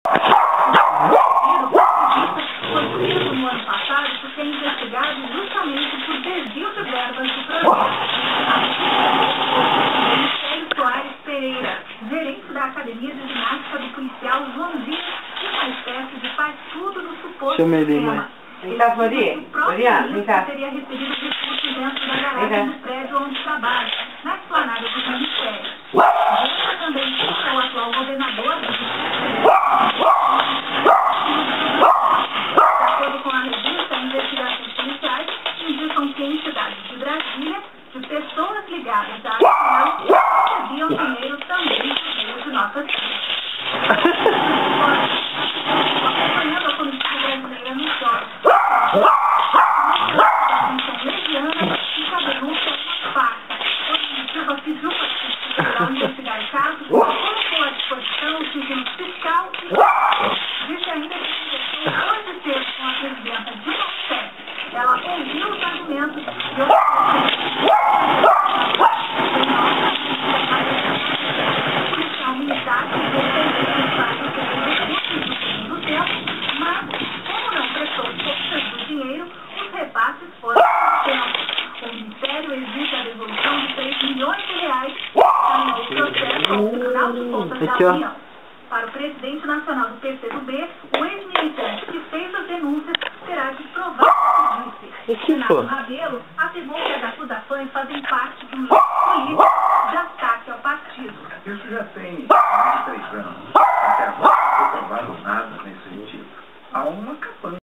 Foi preso no ano passado por ser investigado justamente por desvio de verbas do projeto. Ministério Soares Pereira, gerente da Academia de Ginástica do policial Joãozinho, e uma espécie de faz tudo do suposto esquema. Vem cá, Floriana, vem cá. Teria recebido recursos dentro da garagem do prédio onde trabalha, na esplanada do Ministério. Ele também é o atual governador do Distrito. De acordo com a revista, investigações policiais indicam que em cidades de Brasília, de pessoas ligadas à ação, recebiam dinheiro também por meio de notas. Acompanhando a política brasileira no solo. Fica a denúncia farsa. O objetivo pediu para investigar o caso, colocou à disposição o sigilo fiscal e disse ainda que a direção hoje teve com a presidenta Dilma Rousseff. Ela ouviu os argumentos e o policial militar que defendeu o fato de ter recursos no segundo tempo, mas, como não prestou contas do dinheiro, os repasses foram suspensos. O Ministério exige a devolução de 3 milhões de reais no processo ao Tribunal de Contas da União. Para o presidente nacional do PCdoB, o ex-militante que fez as denúncias terá de provar o que disse. Renato Rabelo afirmou que as acusações fazem parte